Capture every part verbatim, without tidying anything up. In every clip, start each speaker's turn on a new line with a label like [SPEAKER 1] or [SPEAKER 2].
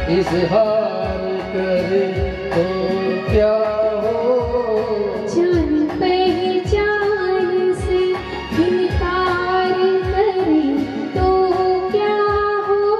[SPEAKER 1] इजहार करे तो क्या हो,
[SPEAKER 2] जान पहचान से इनकार करे तो क्या हो।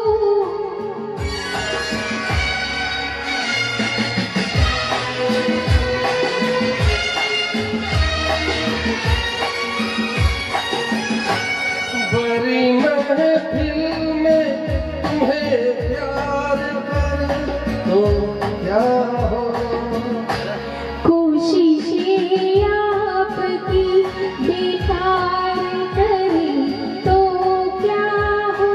[SPEAKER 1] बड़ी महफिल में तुम्हें प्यार करे तो क्या हो,
[SPEAKER 2] कोशिशें आपकी बेकार करे तो क्या हो।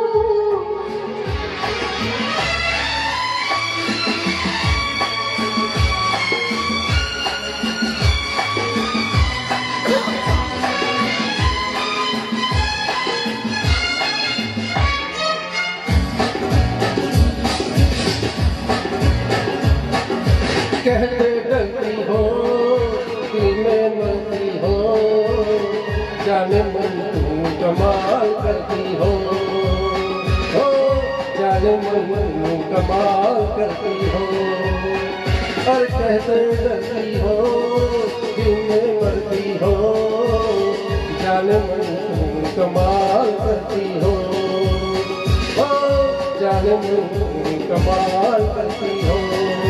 [SPEAKER 1] कहते डरती हो दिल में मरती हो, जाने मन तुम कमाल करती हो, हो जाने मन तुम कमाल करती हो। और कहते डरती हो दिल में मरती हो, जाने मन तुम कमाल करती हो, हो जाने मन तुम कमाल करती हो।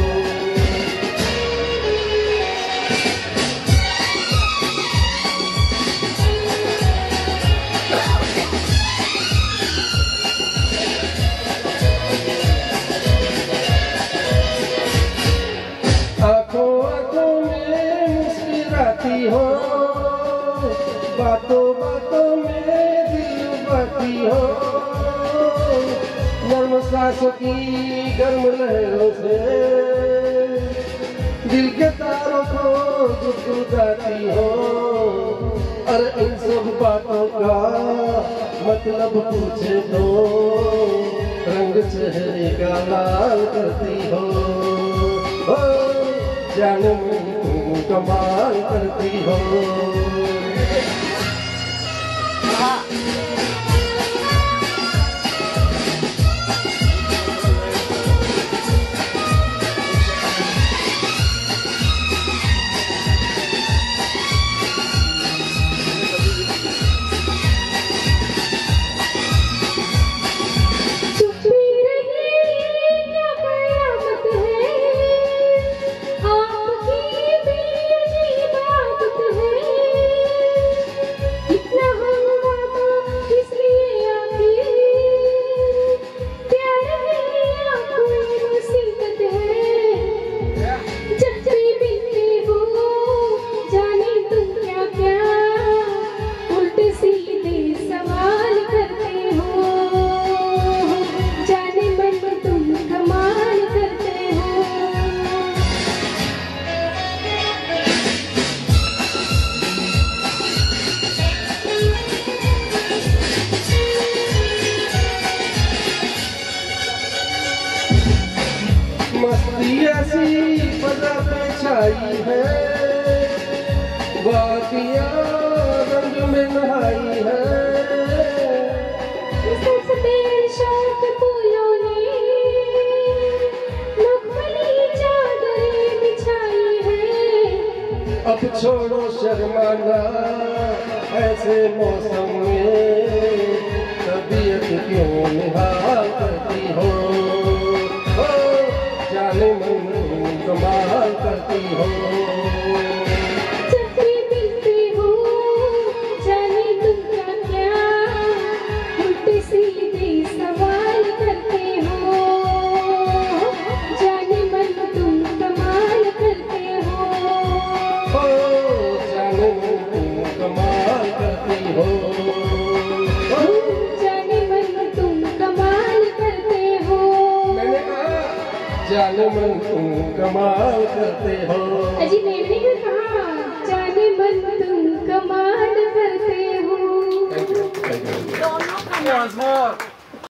[SPEAKER 1] आँखों आँखों में मुस्कुराती हो, बातों बातों में दिल बाती हो, नर्म सांसों की गर्म लहरों से दिल के तारों को गुदगुदाती हो। और इन सब बातों का मतलब पूछे तो रंग चेहरे का लाल करती हो, हो जाने मन तुम कमाल करती हो। मस्ती ऐसी फजा पे छाई है, वादियाँ रंग में नहाई है,
[SPEAKER 2] शौक फूलों ने मखमली चादरें बिछाई है।
[SPEAKER 1] अब छोड़ो शर्माना ऐसे मौसम में, तबीयत क्यों निहाल करती हो, हो जाने मन कमाल करती हो।
[SPEAKER 2] चक्री बिनती हो जाने तुम क्या क्या उल्टे सीधे सवाल करते हो, जाने मन तुम कमाल करते हो,
[SPEAKER 1] हो जाने मन तुम कमाल करती हो, हो
[SPEAKER 2] जाने मन तुम कमाल करते हो।
[SPEAKER 1] मैंने कहा जाने मन तुम कमाल करते हो।
[SPEAKER 2] अजी मैंने भी कहा जाने मन तुम कमाल करते हो।
[SPEAKER 1] Thank you. Thank you.
[SPEAKER 3] Once more.